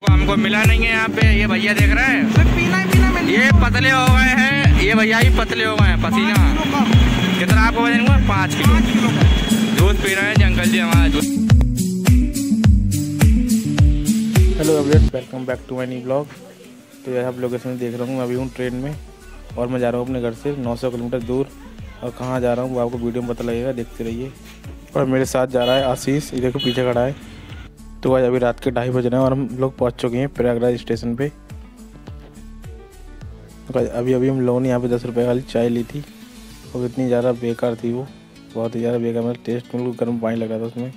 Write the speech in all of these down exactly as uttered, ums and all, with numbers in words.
हमको मिला नहीं है यहाँ पे। ये भैया देख रहे हैं, पीना ही पीना में ये पतले हो गए हैं। ये भैया ही पतले हो गए हैं, पसीना। कितना आपको वजन हुआ? पाँच किलो दूध पी रहे हैं अंकल जी हमारा दूध। Hello everyone, welcome back to my new blog. तो यह आप लोकेशन देख रहा हूँ, मैं अभी हूँ ट्रेन में और मैं जा रहा हूँ अपने घर से नौ सौ किलोमीटर दूर। और कहाँ जा रहा हूँ वो आपको वीडियो में पता लगेगा, देखते रहिए। और मेरे साथ जा रहा है आशीष, ये देखो पीछे खड़ा है। तो आज अभी रात के ढाई बज रहे हैं और हम लोग पहुँच चुके हैं प्रयागराज स्टेशन पे। तो अभी अभी हम लोगों ने यहाँ पे दस रुपये वाली चाय ली थी और इतनी ज़्यादा बेकार थी वो, बहुत ही ज़्यादा बेकार। मतलब टेस्ट में गर्म पानी लगा था उसमें।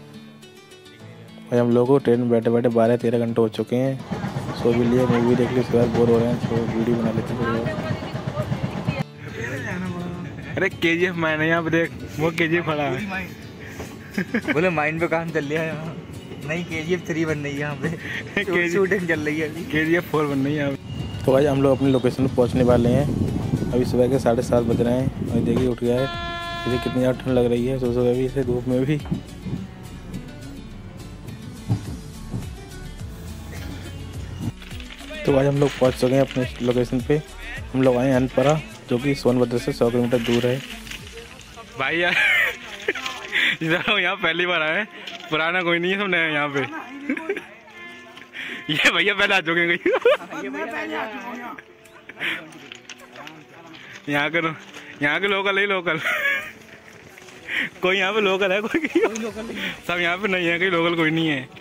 और हम लोगों को ट्रेन में बैठे बैठे बारह तेरह घंटे हो चुके हैं। सो भी लिए, मूवी देख ली, उसके बाद बोर हो रहे हैं तो वीडियो बना लेते हैं। अरे के जी एफ माइन है यहाँ पे, देख वो के जी एफ खड़ा है। बोले माइंड पे काम चल रहा है यहाँ। नहीं, के जी एफ थ्री बन रही है यहाँ पे, शूटिंग चल रही है अभी। के जी एफ फोर बन रही है यहाँ पे। तो आज हम लोग अपनी लोकेशन पर पहुँचने वाले हैं। अभी सुबह के साढ़े सात बज रहे हैं और देखिए उठ गया है। देखिए कितनी ज़्यादा ठंड लग रही है सुबह सुबह भी, इसे धूप में भी। तो आज हम लोग पहुँच चुके हैं अपने लोकेशन पे। हम लोग आए अनपरा, जो कि सोनभद्र से सौ किलोमीटर दूर है। भाई यार यहाँ पहली बार आए, पुराना कोई नहीं है, सब नया यहाँ पे। ये भैया पहले आ चुके हैं। यहाँ के यहाँ के लोकल है, लोकल कोई यहाँ पे लोकल है, कोई सब यहाँ पे नहीं है, कहीं लोकल कोई नहीं है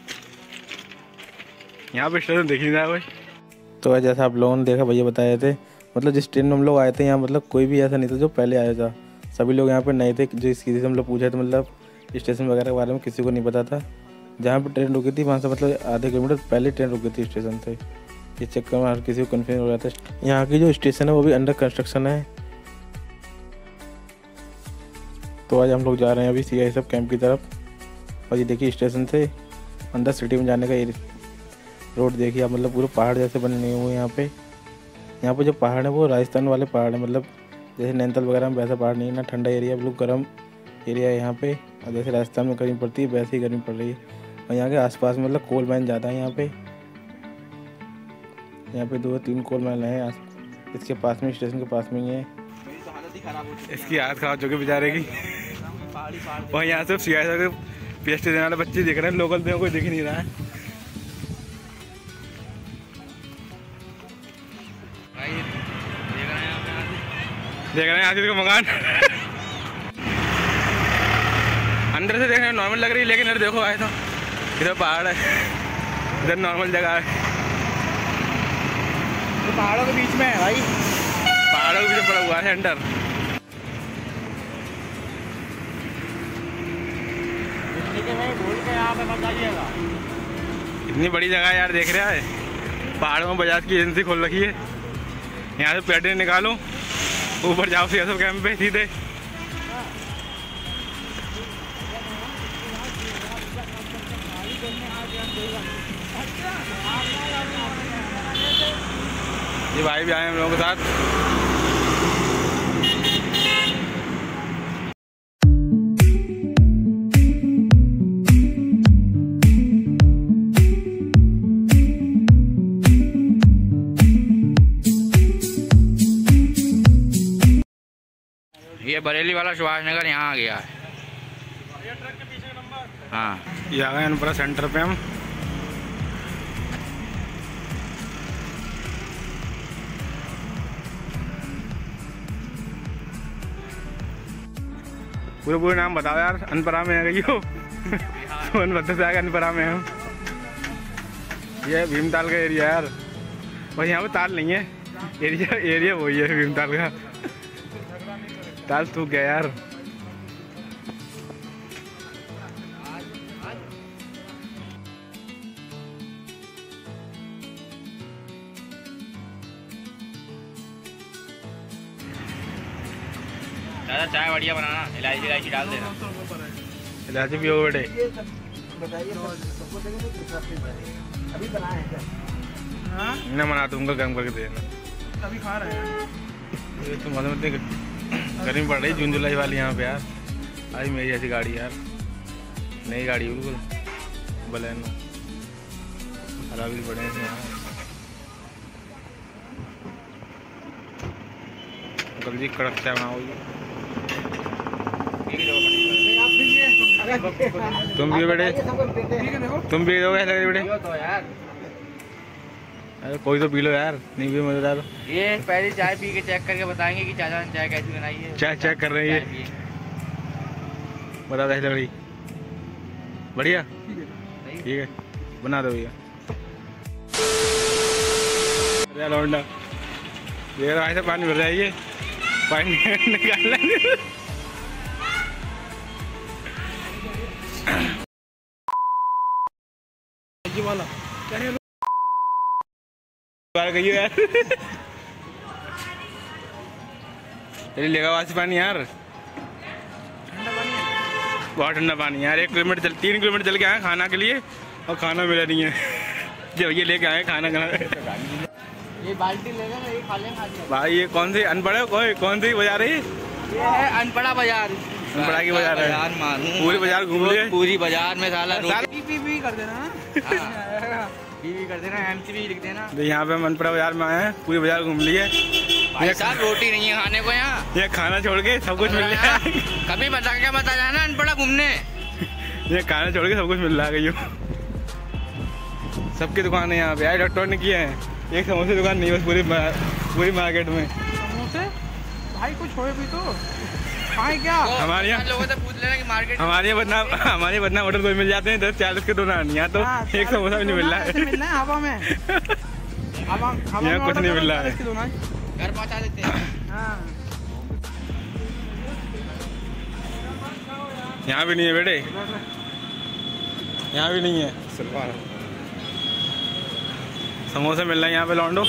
यहाँ पे। स्टेशन देख नहीं रहा भाई। तो जैसा आप लोगों ने देखा, भैया बताए थे, मतलब जिस ट्रेन में हम लोग आए थे यहाँ, मतलब कोई भी ऐसा नहीं था जो पहले आया था। सभी लोग यहाँ पे नए थे। जो किसी से हम लोग पूछे थे, मतलब स्टेशन वगैरह के बारे में किसी को नहीं पता था। जहाँ पे ट्रेन रुकी थी वहाँ से मतलब आधे किलोमीटर पहले ट्रेन रुकी थी स्टेशन से। इस चक्कर में हर किसी को कन्फ्यूजन हो रहा था। यहाँ की जो स्टेशन है वो भी अंडर कंस्ट्रक्शन है। तो आज हम लोग जा रहे हैं अभी सी आई सब कैंप की तरफ। और ये देखिए स्टेशन से अंदर सिटी में जाने का रोड देखिए आप, मतलब पूरे पहाड़ जैसे बने नहीं हुए यहाँ पे। यहाँ पे जो पहाड़ है वो राजस्थान वाले पहाड़ है, मतलब जैसे नैनीताल वगैरह में वैसा पहाड़ नहीं है ना। ठंडा एरिया, बिल्कुल गर्म एरिया है यहाँ पे। और जैसे राजस्थान में गर्मी पड़ती है वैसे ही गर्मी पड़ रही है। और यहाँ के आसपास में मतलब कोल माइन ज़्यादा है यहाँ पे। यहाँ पे दो तीन कोल माइन है इसके पास में, स्टेशन के पास में ही है। इसकी हालत खराब हो चुकी बेचारे की। और यहाँ से C I P S T देने वाले बच्चे दिख रहे हैं, लोकल में कोई दिख नहीं रहा है। देख रहे हैं आशीष का मकान। अंदर से देखने नॉर्मल लग रही है, लेकिन इधर देखो आए तो इधर पहाड़ है, इधर नॉर्मल जगह है। तो पहाड़ों के बीच में है भाई, पहाड़ों के बीच में पड़ा हुआ है अंदर। इतनी बड़ी जगह यार, देख रहा है पहाड़ों में बजाज की एजेंसी खोल रखी है। यहाँ से पेड़ निकालो, ऊपर जाओ सी एस एफ कैंप पे सीधे। ये भाई भी आए हम लोगों के साथ। ये बरेली वाला सुभाष नगर यहाँ आ गया है। हाँ, ये आ गए अनपरा सेंटर पे हम। पूरे पूरे नाम बताओ यार। अनपरा में आ गई हो। सोनभद्र से आ गए अनपरा में हम। ये भीमताल का एरिया यार, बस यहाँ पे ताल नहीं है। एरिया एरिया वही है भीमताल का। ताल सूख गया यार। दादा चाय बढ़िया बनाना, इलायची इलायची डाल देना। इलायची भी हो बेटे। ना मना दूंगा, गर्म करके देना। अभी खा रहे हैं। ये तो मतलब गर्मी पड़ रही जून जुलाई वाली यहाँ पे यार। आई मेरी ऐसी गाड़ी यार, नई गाड़ी बिल्कुल बलेनो। हरा भी बड़े हैं यहाँ। अंकल जी कड़क चाय बनाओगे? तुम भी बेटे, तुम भी दोगे ऐसा बेटे? अरे कोई तो पी लो यार, नहीं भी मजेदार। ये पहले चाय पी के चेक करके बताएंगे कि चाचा ने चाय कैसी बनाई है। चाय चेक कर रही है, बता कैसी लग रही? बढ़िया, ठीक है बना दो भैया। अरे लौंडा देख रहा है, पानी भर जाइए, पानी निकाल लेंगे। वाला कहिए यार, तेरी लेगा वासी पानी यार, बहुत ठंडा पानी यार। एक किलोमीटर चल तीन किलोमीटर चल के आए खाना के लिए और खाना मिला नहीं है। जब ये लेके आए खाना खाना ये बाल्टी लेगा ना, ये खा लेंगे भाई। ये कौन सी अनपढ़ है, कोई कौन सी बाजार है? ये है अनपढ़ा बाजार, अनपढ़ा की बाजार है। मालूम पूरी बाजार घूम लिए, पूरी बाजार में साला पी पी पी कर देना, पी पी कर देना, एमसी भी लिख देना। तो यहाँ पे हम अनपढ़ा बाजार में आए हैं, पूरी बाजार घूम लिए। भाई साहब रोटी नहीं है खाने को यहाँ, ये खाना छोड़ के सब कुछ मिल रहा है। कभी बता क्या बता जाना अनपढ़ा घूमने। ये खाना छोड़ के सब कुछ मिल रहा है। सबकी दुकान है यहाँ पे, डॉक्टर ने किए हैं। एक समोसे दुकान नहीं बस पूरी पूरी मार्केट में समोसे। भाई कुछ होए भी तो खाए क्या? हमारे यहाँ लोगों से पूछ लेना कि मार्केट हमारे यहाँ बदनाम हमारे बदनाम होटल कोई मिल जाते हैं दस चालीस के दो नान, यहाँ तो हाँ, एक समोसा भी नहीं मिल रहा है। मिलना है हवा में, हवा हवा यहाँ कुछ नहीं मिल रहा है। घर पहुँचा देते हैं। हाँ। यहाँ भी नहीं है बेटे, यहाँ भी नहीं है। समोसे मिल रहे हैं यहाँ पे लौंडो।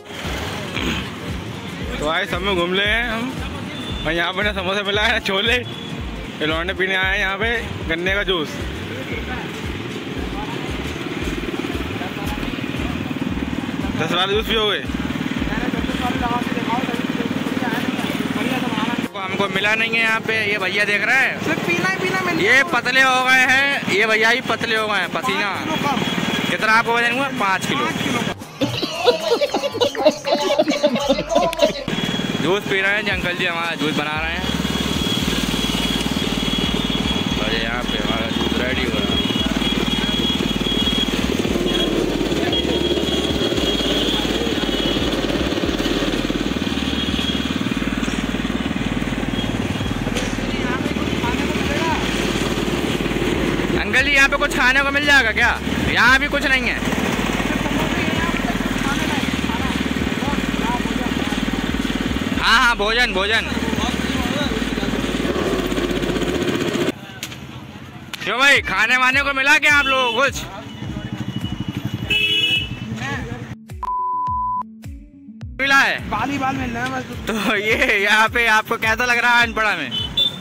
तो आए सब में घूम ले हैं हम, और यहाँ पे ना समोसे मिला है ना छोले। ये लौंडे पीने आए हैं यहाँ पे गन्ने का जूस। दस वाले जूस भी हो गए। हमको मिला नहीं है यहाँ पे, ये भैया देख रहे हैं, सिर्फ पीना ही पीना मिल। ये पतले हो गए हैं, ये भैया ही पतले हो गए हैं, पसीना। कितना आपको वजन हुआ? पाँच किलो। जूस पी रहे हैं जी अंकल जी, हमारा जूस बना रहे हैं और यहाँ पे हमारा जूस रेडी हो रहा है। अंकल जी यहाँ पे कुछ खाने को मिल जाएगा क्या? यहाँ भी कुछ नहीं है। हाँ हाँ भोजन भोजन। क्यों भाई खाने वाने को मिला क्या आप लोगों को कुछ? मिला है? बाल ही बाल मिल रहा है बस। तो ये यहाँ पे आपको कैसा लग रहा है अनपढ़ा में?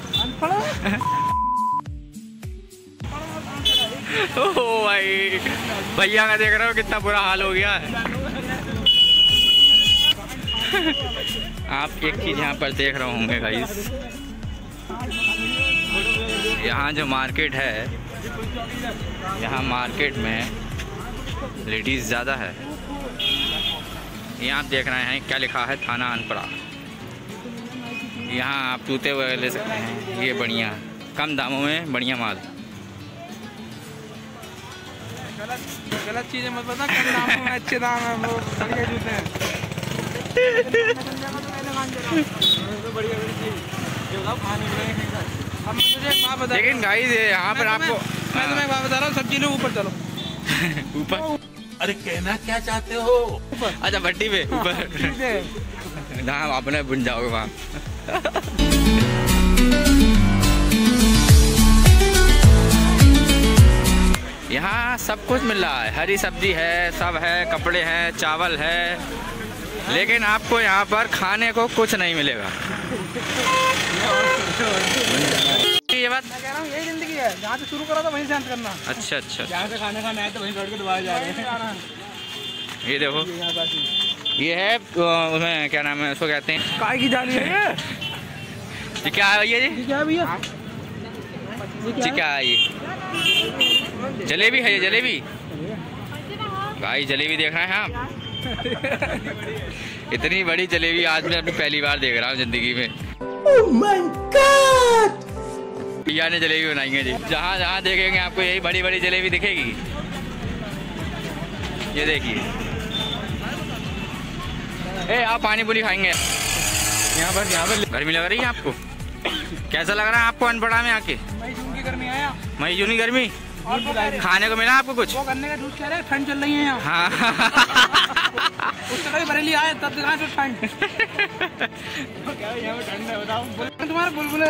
ओ भाई भैया का देख रहे हो कितना बुरा हाल हो गया है। आप एक चीज़ यहाँ पर देख रहे होंगे गाइस, यहाँ जो मार्केट है, यहाँ मार्केट में लेडीज़ ज़्यादा है। यहाँ आप देख रहे हैं क्या लिखा है, थाना अनपढ़ा। यहाँ आप जूते वगैरह ले सकते हैं, ये बढ़िया कम दामों में बढ़िया माल। गलत गलत चीजें मत बता, कम दाम में अच्छे दाम है, वो बढ़िया जूते हैं। लेकिन गाइस यहाँ पर आपको मैं तुम्हें एक बात बता रहा हूँ, सब्जी लो ऊपर चलो। ऊपर? अरे कहना क्या चाहते हो? अच्छा भट्टी पे ऊपर जहाँ अपने बुन जाओगे वहाँ। यहाँ सब कुछ मिल रहा है, हरी सब्जी है, सब है, कपड़े हैं, चावल है, लेकिन आपको यहाँ पर खाने को कुछ नहीं मिलेगा। ये बात मैं कह रहा हूँ यही जिंदगी है, जहाँ से शुरू करा था वहीं से अंत करना। अच्छा अच्छा। जहाँ से खाना खाना है तो वहीं छोड़ के दोबारा जा रहे हैं। ये देखो, ये है उसमें क्या नाम है उसको कहते हैं, काय की जाली है ये? ये क्या है भैया जी? क्या है भैया? ये क्या है? ये जलेबी है, ये जलेबी भाई जलेबी देख रहे हैं आप? इतनी बड़ी जलेबी आज मैं अपनी पहली बार देख रहा हूँ जिंदगी में। oh my God! भैया ने जलेबी बनाई है जी। जहाँ जहाँ देखेंगे आपको यही बड़ी बड़ी जलेबी दिखेगी। ये देखिए। ए आप पानी पूरी खाएंगे यहाँ पर? यहाँ पर गर्मी लग रही है आपको? कैसा लग रहा है आपको अनपढ़ा में आके? मई जून की गर्मी आया। मई जून की गर्मी। और खाने को मिला आपको कुछ? वो गन्ने का जूस कह रहे हैं, ठंड चल रही है यहाँ। हाँ उससे कभी बरेली आए तब दिखाएं तो ठंड। क्या यहाँ पे ठंड है बताओ? तुम्हारे बुलबुले।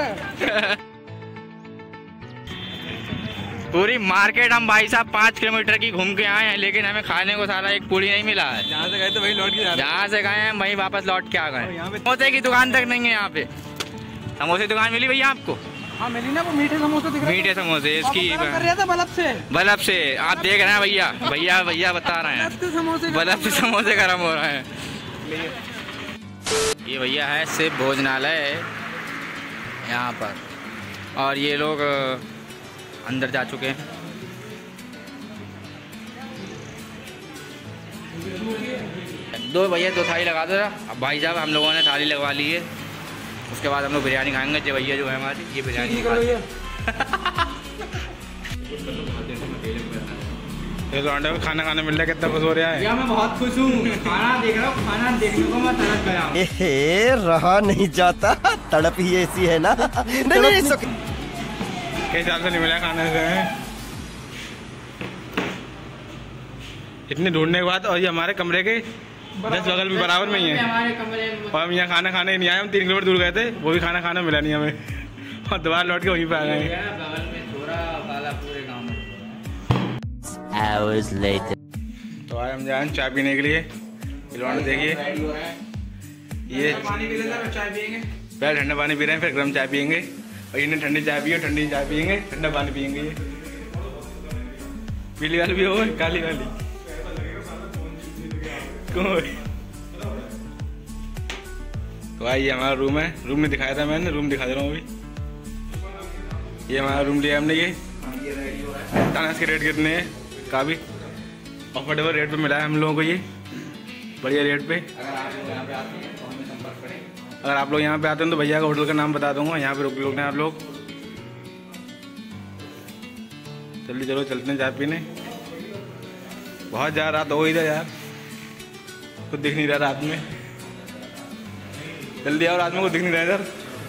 पूरी मार्केट हम भाई साहब पाँच किलोमीटर की घूम के आए हैं, लेकिन हमें खाने को सारा एक पूरी नहीं मिला है। जहाँ से गए थे वही लौट के, जहाँ से गए हैं वहीं वापस लौट के आ गए। समोसे की दुकान तक नहीं है यहाँ पे। समोसे दुकान मिली भैया आपको? हाँ मिली ना, वो मीठे समोसे दिख रहे हैं। मीठे समोसे इसकी कर रहे थे बल्ब से। बल्ब से आप देख रहे हैं भैया, भैया भैया बता रहे हैं बल्ब से समोसे गर्म हो रहे हैं। ये भैया है शिव भोजनालय यहाँ पर, और ये लोग अंदर जा चुके हैं। दो भैया दो थाली लगा दो। अब भाई साहब हम लोगों ने थाली लगवा ली है, उसके बाद हम लोग बिरयानी खाएंगे। जो भैया जो है हमारी ये बिरयानी में खाना खाने मिल रहा है, कितना खुश हो रहा है? मैं बहुत खुश हूँ, खाना देख रहा हूँ, खाना देखने को मैं तड़प गया हूँ। ए, रहा नहीं जाता, तड़प ही ऐसी है ना। नहीं नहीं सो... किस हिसाब से नहीं मिला खाने से? इतने ढूंढने के बाद, और ये हमारे कमरे के दस बगल में बराबर में ही है। और हम यहाँ खाना खाने नहीं आए, हम तीन किलोमीटर दूर गए थे, वो भी खाना खाना मिला नहीं हमें, और दोबारा लौट के वहीं पे आ गए। तो आज हम जाए चाय पीने के लिए। देखिए ये चाय पियेंगे, पहले ठंडा पानी पी रहे हैं, फिर गर्म चाय पियेंगे। और इन्हें ठंडी चाय पिए, ठंडी चाय पियेंगे, ठंडा पानी पियेंगे। ये पीली वाली भी हो, काली वाली तो भाई ये हमारा रूम है। रूम में दिखाया था मैंने, रूम दिखा दे रहा हूँ अभी। ये हमारा रूम लिया हमने। ये इसके रेट कितने हैं? काफ़ी अफोर्डेबल रेट पे मिला है हम लोगों को, ये बढ़िया रेट पे। अगर आप लोग यहाँ पे आते हैं तो भैया का होटल का नाम बता दूंगा, यहाँ पे रुक लोग हैं आप लोग। जल्दी चलो चलते हैं चाय पीने। बहुत ज़्यादा रात हो गई था यार, कुछ दिख नहीं रहा रात में। जल्दी आओ, रात में कुछ दिख नहीं रहा इधर।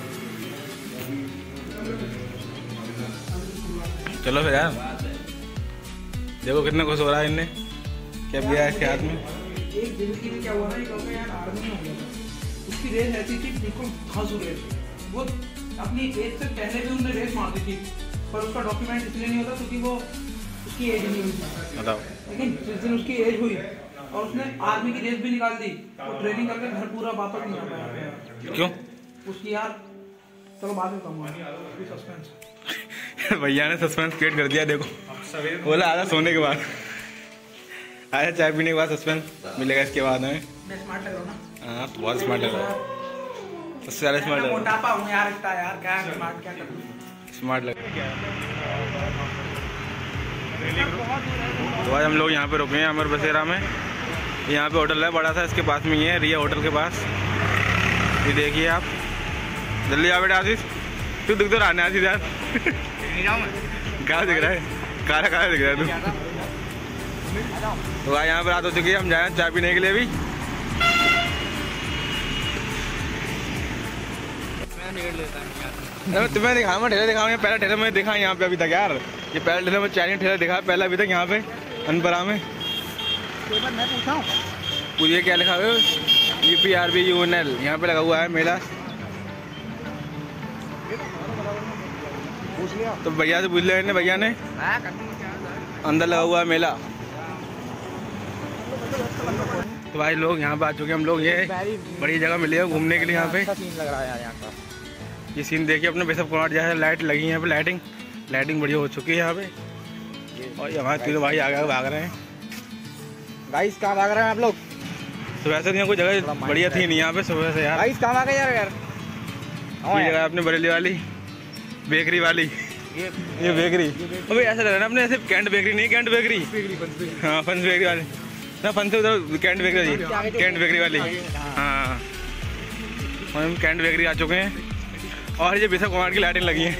चलो फिर यार, देखो कितना खुश हो रहा है इनने, क्या दिया है इसके हाथ में। एक दिन की क्या हुआ ना, यार आर्मी हो गया था, उसकी रेस ऐसी थी बिल्कुल खासू रेस। वो अपनी एज से पहले भी उन्होंने रेस मार दी थी, पर उसका डॉक्यूमेंट इसलिए नहीं होता क्योंकि वो उसकी एज नहीं हुई। बताओ। लेकिन जिस दिन उसकी एज हुई और उसने आर्मी की रेस भी निकाल दी, वो ट्रेनिंग करके घर पूरा वापस नहीं आ पाया। क्यों? उसकी यार, चलो बाद में कहूँगा, सस्पेंस। भैया ने सस्पेंस क्रिएट कर दिया। देखो बोला आधा सोने के बाद, आया चाय पीने के बाद सस्पेंस मिलेगा इसके बाद में। मैं स्मार्ट लग रहा हूँ ना? हाँ तो बहुत स्मार्ट लग रहा है, उससे ज़्यादा स्मार्ट लग रहा है। मोटापा हूँ यार इतना, यार क्या स्मार्ट क्या करूँ, स्मार्ट लग रहा है। तो आज हम लोग यहाँ पे रुके हैं अमर बसेरा में। यहाँ पे होटल है बड़ा सा, इसके पास में ही है, रिया होटल के पास। ये देखिए आप, जल्दी आ बेटा आशीष, तू दिख तो रहा है आशीष यार। क्या दिख रहा है? काला काला दिख रहा है तू। तो आज यहाँ पर रात हो चुकी है, हम जाए चाय पीने के लिए भी। तुम्हें दिखा, मैं ठेला दिखाऊंगा। पहला ठेला मैंने देखा यहाँ पे अभी तक यार, ये पहला ठेला मैं चाइनीज ठेला दिखा पहला अभी तक यहाँ पे अनपरा में। मैं पूछा हूँ पूछिए क्या लिखा हुआ है? U P R B U N L यहाँ पे लगा हुआ है मेला। तो भैया से पूछ लिया इन्हें, भैया ने अंदर लगा हुआ है मेला। तो भाई लोग यहाँ पे आ चुके हैं हम लोग। ये बड़ी जगह मिली है घूमने के लिए यहाँ पे। सीन लग रहा है यार यहाँ का। ये सीन देखिए अपने बेसब कुमार जैसे लाइट लगी है यहाँ पे, लाइटिंग लाइटिंग बढ़िया हो चुकी है यहाँ पे। और ये हमारे तीनों भाई आगे भाग रहे हैं। गाइस कहाँ भाग रहे हैं आप लोग? सुबह से नहीं कोई जगह बढ़िया थी नहीं यहाँ पे सुबह से यार। गाइस कहाँ आ गए यार यार? ये जगह अपने बरेली वाली बेकरी वाली, ये ये बेकरी। अबे ऐसा लग रहा है अपने ऐसे कैंट बेकरी नहीं, कैंट बेकरी, हाँ फंस बेकरी वाली। ना फन से उधर कैंट बेकरी, कैंट बेकरी वाली। हाँ हम कैंट बेकरी आ चुके हैं और ये बिशप कुमार की लाइटें लगी हैं।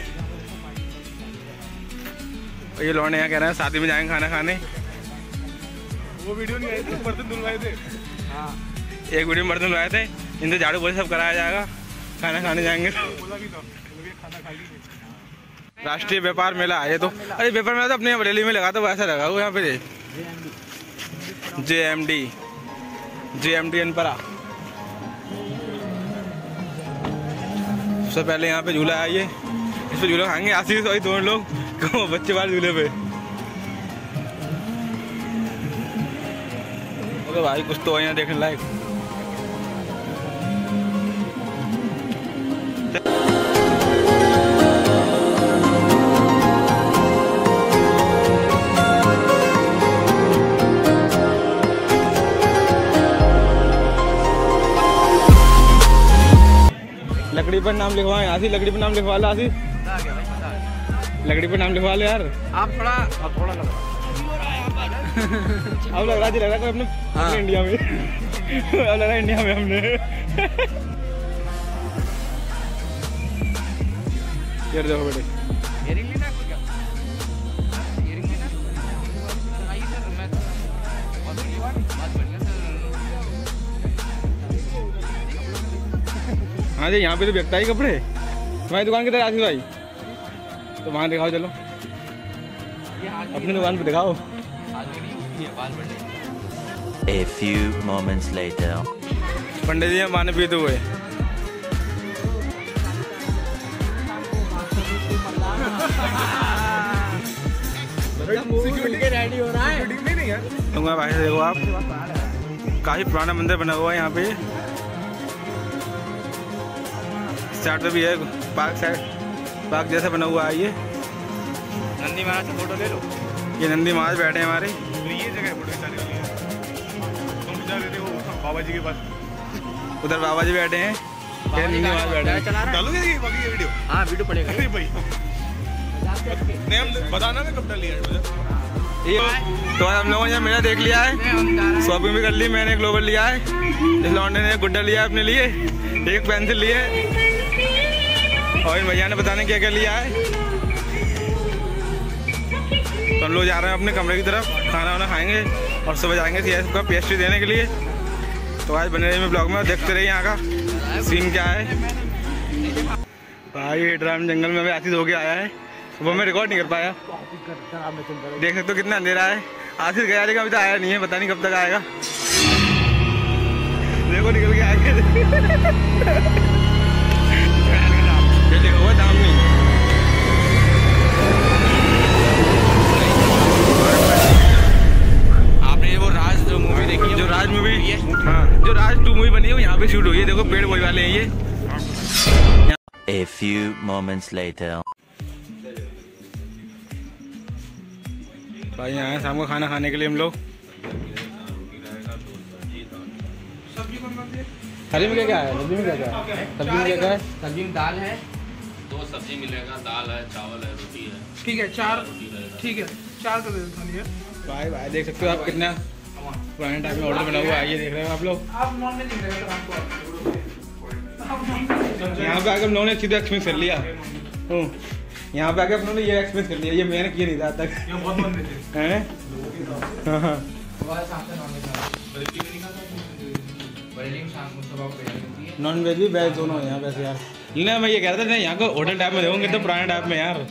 ये लौंडे यहाँ कह रहे हैं शादी में जाएंगे खाना खाने। वो वीडियो नहीं आई थी, बर्तन धुलवाए थे। हाँ एक वीडियो में बर्तन धुलवाए थे, इनसे झाड़ू पोछा सब कराया जाएगा, खाना खाने जाएंगे। राष्ट्रीय व्यापार मेला है ये तो। अरे व्यापार मेला तो अपने बरेली में लगा था, वैसा लगा वो यहाँ पे J M D J M D Anpara. सबसे पहले यहाँ पे झूला है, ये इस पे झूला खाएंगे आशीष और दोनों लोग बच्चे वाले झूले पे। तो भाई कुछ तो यहाँ देखने लायक। लकड़ी पर नाम लिखवाएं आशी, लकड़ी पर नाम लिखवा लो आशी, लकड़ी पर नाम लिखवा लो यार। आप थोड़ा आप थोड़ा लग अब लग रहा जी, लग रहा है अपने, हाँ। अपने इंडिया में अब लग रहा है इंडिया में हमने यार देखो बेटे इयरिंग लेना है क्या? इयरिंग लेना आइए सर, मैं बहुत बढ़िया बहुत बढ़िया सर। हाँ जी यहाँ पे तो बिकता ही कपड़े। तुम्हारी दुकान किधर आशीष भाई? तो वहाँ दिखाओ, चलो अपनी दुकान पे दिखाओ। A few moments later. पंडित जी माने पीते हुए रेडी हो रहा है। भाई देखो आप, काफी पुराना मंदिर बना हुआ है यहाँ पे। साइड पे भी है पार्क, साइड पार्क जैसा बना हुआ है। ये नंदी महाराज से फोटो ले लो। ये नंदी महाराज बैठे हैं हमारे। ये जगह फोटो खिंचाने वाली है, तुम खिंचा रहे थे वो बाबा जी के पास, उधर बाबा जी बैठे हैं, ये नंदी महाराज बैठे हैं। डालोगे ये बाकी ये वीडियो? हाँ वीडियो पड़ेगा। अरे भाई नहीं हम बताना मैं कब डाल लिया ये तो हम लोगों ने मेला देख लिया है, शॉपिंग भी कर ली। मैंने ग्लोबल लिया है, इस लौंडे ने गुड्डा लिया है अपने लिए, एक पेंसिल लिए और इन भैया ने बताने क्या क्या लिया है। तो हम लोग जा रहे हैं अपने कमरे की तरफ, खाना वाना खाएंगे और सुबह जाएंगे सीएस का पेस्ट्री देने के लिए। तो आज बने रहिए ब्लॉग में और देखते रहिए यहाँ का सीन क्या है। भाई ड्राम जंगल में अभी आशीष होके आया है, वो मैं रिकॉर्ड नहीं कर पाया। देख सकते हो कितना अंधेरा है। आशीष गया लेकिन अभी तो आया नहीं है, पता नहीं कब तक आएगा। देखो निकल के आएंगे देखो हुआ दाम नहीं। आपने वो राज जो मूवी देखी है, जो राज मूवी, हाँ जो राज टू मूवी बनी है वो यहाँ पे शूट हुई है। देखो पेड़ वही वाले हैं ये। A few moments later. भाई यहाँ है शाम को खाना खाने के लिए हम लोग। थाली में क्या क्या है? सब्जी में क्या क्या है? सब्जी में क्या क्या है? सब्जी में दाल है, दो सब्जी मिलेगा, दाल है, चावल है, रोटी है। ठीक है चार, ठीक है चार कर दे थाली है। भाई भाई देख सकते हो आप कितना पुराने टाइम में ऑर्डर बना हुआ है, ये देख रहे हो आप लोग। आप नॉन वेज नहीं रहेगा आपको, यहाँ पे आके हम लोगों ने सीधा एक्सपीरियंस कर लिया। यहाँ पे आके हम लोगों ने ये एक्सपीरियंस कर लिया, ये मैंने किया नहीं था आज तक। हैं? हाँ हाँ नॉन वेज भी वेज दोनों है यहाँ वैसे यार। नहीं मैं ये कह रहा था यहाँ को होटल टाइप में देखोगे तो पुराने टाइप में यार।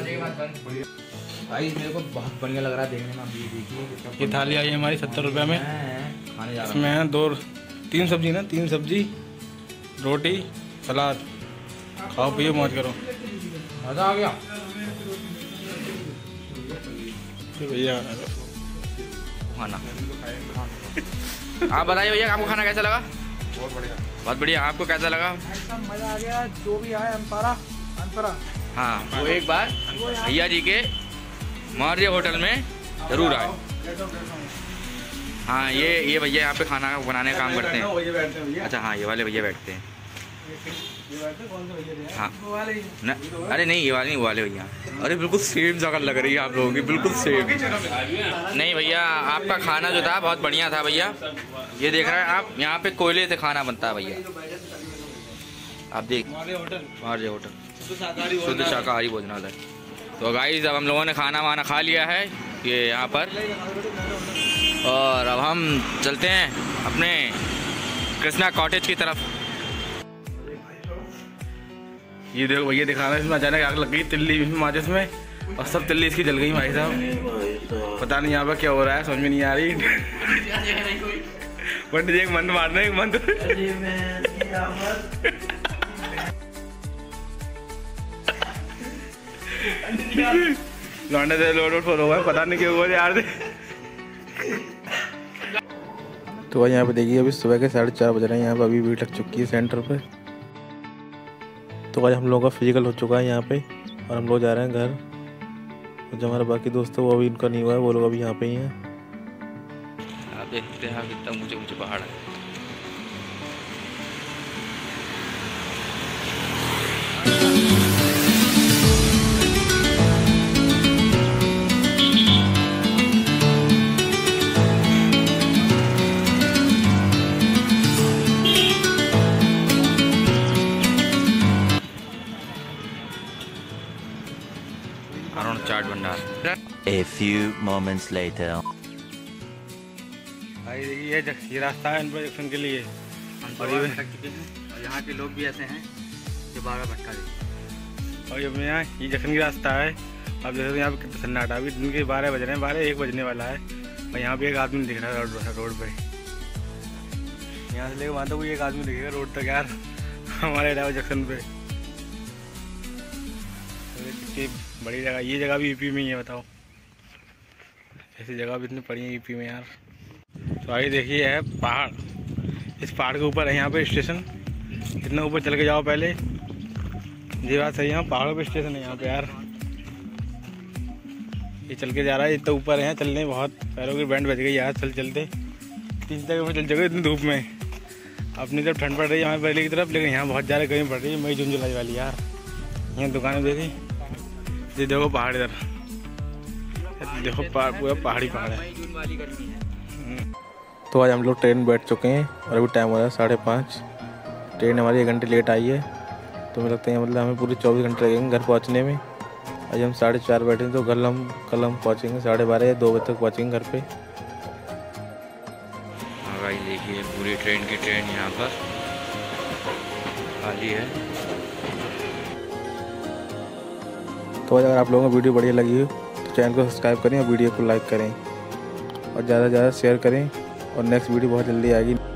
भाई मेरे को बहुत बढ़िया लग रहा है देखने में। अभी देखिए ये थाली आई है हमारी सत्तर रुपये में। खाने जा रहा इसमें है दो तीन सब्जी ना, तीन सब्जी रोटी सलाद। खाओ पियो मौज करो। मजा आ गया भैया। खाना आप बताइए भैया, आपको खाना कैसा लगा? बहुत बढ़िया बहुत बढ़िया। आपको कैसा लगा? मजा आ गया। जो भी आए अनपरा अनपरा हाँ वो एक बार भैया जी के मौर्य होटल में जरूर आए। हाँ ये ये भैया यहाँ पे खाना बनाने का काम करते हैं। अच्छा हाँ ये वाले भैया बैठते हैं। हाँ न, अरे नहीं ये वाले नहीं, वो वाले भैया। अरे बिल्कुल सेम जगह लग रही है आप लोगों की, बिल्कुल सेम। नहीं भैया आपका खाना जो था बहुत बढ़िया था भैया। ये देख रहे हैं आप, यहाँ पे कोयले से खाना बनता है भैया। आप देख मार्जे होटल शुद्ध शाकाहारी भोजनालय। तो गाइस अब हम लोगों ने खाना वाना खा लिया है ये यहाँ पर, और अब हम चलते हैं अपने कृष्णा कॉटेज की तरफ। ये देखो भैया दिखा रहा है, इसमें अचानक आग लग गई तिल्ली माचिस में, और सब तिल्ली इसकी जल गई भाई साहब। पता नहीं यहाँ पर क्या हो रहा है, समझ में नहीं आ रही। पंडित जी एक मंत्र मारना, एक मंत्र। लौंडे से लोड फॉलो हुआ है, पता नहीं क्यों हो रहा यार। तो भाई यहाँ पे देखिए अभी सुबह के साढ़े चार बज रहे हैं, यहाँ पे अभी भीड़ लग चुकी है सेंटर पे। तो आज हम लोगों का फिजिकल हो चुका है यहाँ पे, और हम लोग जा रहे हैं घर। और जो हमारे बाकी दोस्त हैं वो अभी इनका नहीं हुआ है, वो लोग अभी यहाँ पे ही हैं। आप देखते हैं कितना ऊंचे ऊंचे पहाड़ है। अरुण चाट भंडार। A few moments later. भाई देखिए ये ये रास्ता है अनपुरा जंक्शन के लिए, और ये और यहाँ के लोग भी ऐसे हैं जो बारह भटका देते। और ये यहाँ ये जंक्शन का रास्ता है। अब जैसे यहाँ पे कितना सन्नाटा, अभी दिन के बारह बज रहे हैं, बारह एक बजने वाला है, और यहाँ पे एक आदमी दिख रहा है रोड रोड पे। यहाँ से लेकर वहाँ तक कोई एक आदमी दिखेगा रोड तक यार, हमारे इलाका जंक्शन पे। कितनी बड़ी जगह, ये जगह भी यूपी में ही है, बताओ ऐसी जगह भी इतनी पड़ी है यूपी में यार। तो आगे देखिए है पहाड़, इस पहाड़ के ऊपर है यहाँ पे स्टेशन। इतना ऊपर चल के जाओ पहले, ये बात सही है, पहाड़ों पे स्टेशन है यहाँ पे यार। ये चल के जा रहा है, इतना ऊपर है, चलने बहुत पैरों की बैंड बज गई यार। चल चलते तीन तक चल चुके इतनी धूप में। अपनी तरफ ठंड पड़ रही है हमारे पहले की तरफ, लेकिन यहाँ बहुत ज़्यादा गर्मी पड़ रही है, मई जून जुलाई वाली यार। यहाँ दुकानें देखी, ये देखो पहाड़ इधर देखो, पहाड़ पूरा पहाड़ी पहाड़ है। तो आज हम लोग ट्रेन में बैठ चुके हैं, और अभी टाइम हो रहा है साढ़े पाँच। ट्रेन हमारी एक घंटे लेट आई है, तो मुझे लगता है मतलब हमें पूरे चौबीस घंटे लगेंगे घर पहुंचने में। आज हम साढ़े चार बैठे हैं, तो कल हम कल हम पहुँचेंगे साढ़े बारह या दो बजे तक पहुँचेंगे घर पे। हाँ भाई देखिए पूरी ट्रेन की ट्रेन यहाँ पर खाली है। तो अगर आप लोगों को वीडियो बढ़िया लगी हो तो चैनल को सब्सक्राइब करें और वीडियो को लाइक करें, और ज़्यादा से ज़्यादा शेयर करें। और नेक्स्ट वीडियो बहुत जल्दी आएगी।